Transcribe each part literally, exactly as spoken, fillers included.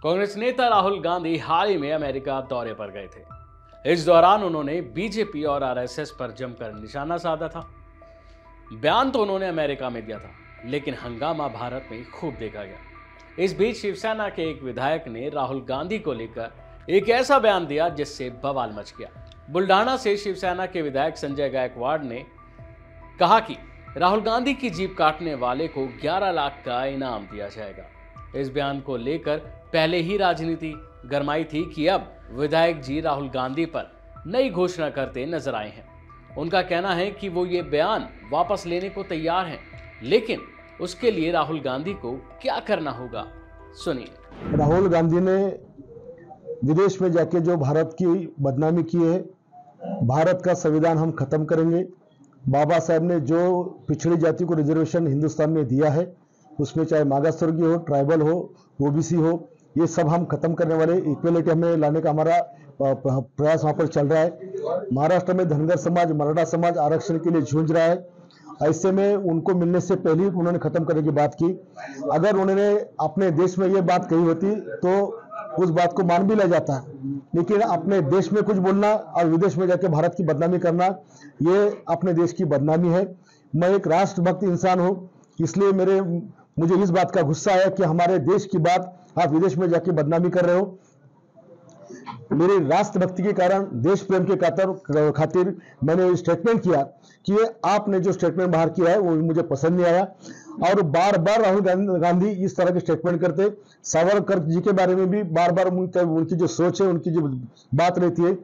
कांग्रेस नेता राहुल गांधी हाल ही में अमेरिका दौरे पर गए थे। इस दौरान उन्होंने बीजेपी और आरएसएस पर जमकर निशाना साधा था। बयान तो उन्होंने अमेरिका में दिया था, लेकिन हंगामा भारत में खूब देखा गया। इस बीच शिवसेना के एक विधायक ने राहुल गांधी को लेकर एक ऐसा बयान दिया जिससे बवाल मच गया। बुल्ढाना से शिवसेना के विधायक संजय गायकवाड़ ने कहा कि राहुल गांधी की जीभ काटने वाले को ग्यारह लाख का इनाम दिया जाएगा। इस बयान को लेकर पहले ही राजनीति गरमाई थी कि अब विधायक जी राहुल गांधी पर नई घोषणा करते नजर आए हैं। उनका कहना है कि वो ये बयान वापस लेने को तैयार हैं, लेकिन उसके लिए राहुल गांधी को क्या करना होगा, सुनिए। राहुल गांधी ने विदेश में जाके जो भारत की बदनामी की है, भारत का संविधान हम खत्म करेंगे, बाबा साहब ने जो पिछड़ी जाति को रिजर्वेशन हिंदुस्तान में दिया है, उसमें चाहे मागास वर्गीय हो, ट्राइबल हो, ओबीसी हो, ये सब हम खत्म करने वाले, इक्वलिटी हमें लाने का हमारा प्रयास वहां पर चल रहा है। महाराष्ट्र में धनगर समाज, मराठा समाज आरक्षण के लिए जूझ रहा है। ऐसे में उनको मिलने से पहले ही उन्होंने खत्म करने की बात की। अगर उन्होंने अपने देश में ये बात कही होती तो उस बात को मान भी लिया जाता, लेकिन अपने देश में कुछ बोलना और विदेश में जाके भारत की बदनामी करना, ये अपने देश की बदनामी है। मैं एक राष्ट्रभक्त इंसान हूं, इसलिए मेरे मुझे इस बात का गुस्सा है कि हमारे देश की बात आप विदेश में जाके बदनामी कर रहे हो। मेरे राष्ट्रभक्ति के कारण, देश प्रेम के खातिर खातिर मैंने स्टेटमेंट किया कि आपने जो स्टेटमेंट बाहर किया है वो मुझे पसंद नहीं आया। और बार बार राहुल गांधी इस तरह के स्टेटमेंट करते। सावरकर जी के बारे में भी बार बार उनकी जो सोच है, उनकी जो बात रहती है,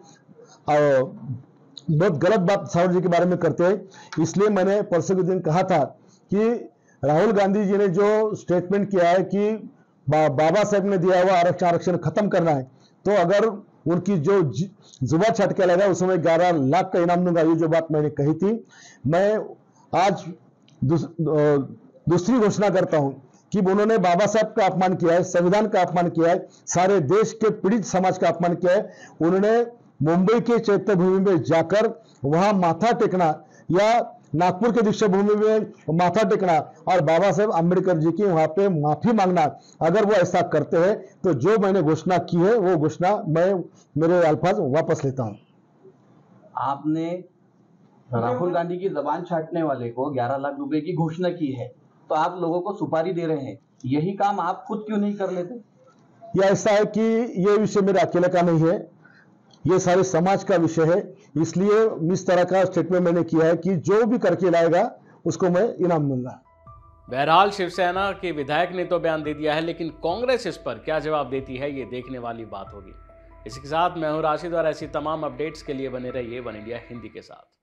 बहुत गलत बात सावरकर जी के बारे में करते हैं। इसलिए मैंने परसों के दिन कहा था कि राहुल गांधी जी ने जो स्टेटमेंट किया है कि बा, बाबा साहब ने दिया हुआ आरक्षण आरक्षण खत्म करना है, तो अगर उनकी जो जुबा छट के लगा उसमें ग्यारह लाख का इनाम दूंगा, ये जो बात मैंने कही थी, मैं आज दूस, दूसरी घोषणा करता हूं कि उन्होंने बाबा साहब का अपमान किया है, संविधान का अपमान किया है, सारे देश के पीड़ित समाज का अपमान किया है। उन्होंने मुंबई के चैत्य भूमि में जाकर वहां माथा टेकना या नागपुर के दीक्षा भूमि में माथा टेकना और बाबा साहेब आम्बेडकर जी की वहां पे माफी मांगना, अगर वो ऐसा करते हैं तो जो मैंने घोषणा की है वो घोषणा मैं मेरे अल्फाज वापस लेता हूं। आपने राहुल गांधी की जबान छाटने वाले को ग्यारह लाख रुपए की घोषणा की है, तो आप लोगों को सुपारी दे रहे हैं, यही काम आप खुद क्यों नहीं कर लेते? या ऐसा है कि ये विषय मेरे अकेले का नहीं है, ये सारे समाज का विषय है। इसलिए इस तरह का स्टेटमेंट मैंने किया है कि जो भी करके लाएगा उसको मैं इनाम दूंगा। बहरहाल शिवसेना के विधायक ने तो बयान दे दिया है, लेकिन कांग्रेस इस पर क्या जवाब देती है, ये देखने वाली बात होगी। इसी के साथ मैं हूं राशिद और ऐसी तमाम अपडेट्स के लिए बने रहिए वन इंडिया हिंदी के साथ।